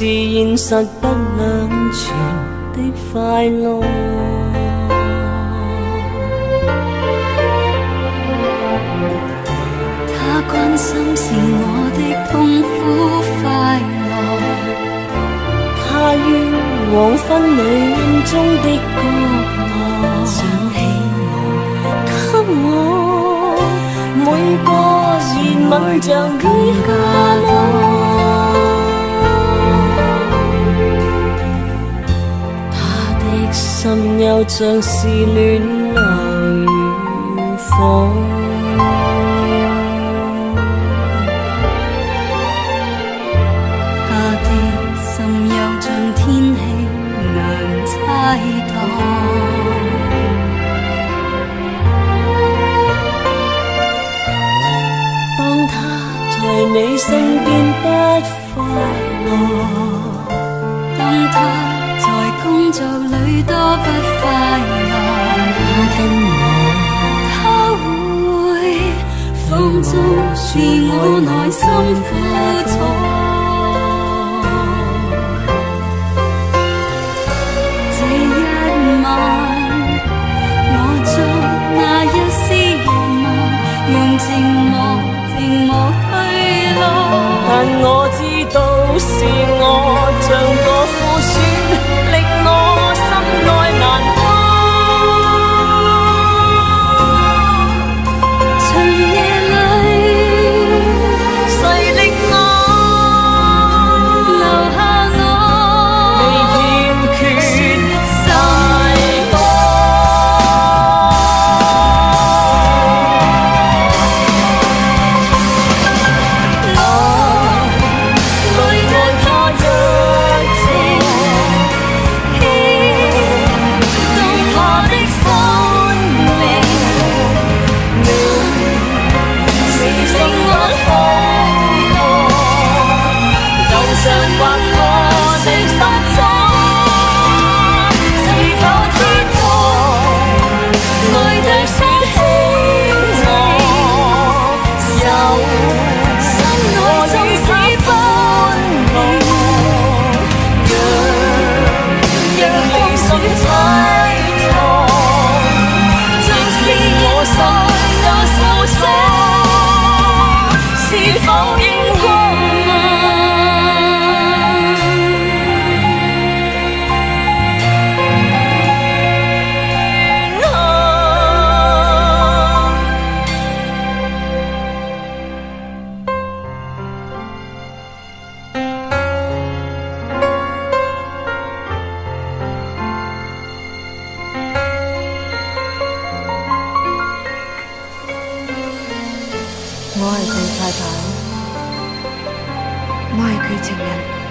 現實不兩全的快樂。他關心是我的痛苦快樂，他於黃昏裡暗中的角落，想起我，給我每個熱吻像雨下落。心又像是暖流與火，他的心又像天氣難猜度。當他在你身邊不快樂，當他在工作裡多不快樂，他跟我，他會放縱是我內心苦楚。這一晚，我將那一絲慾望用寂寞退落，但我知道是我像個副選，令我心內難過。長夜裡，誰令我留下我未欠缺太多？我愛他的情， 我係佢太太，我係佢情人。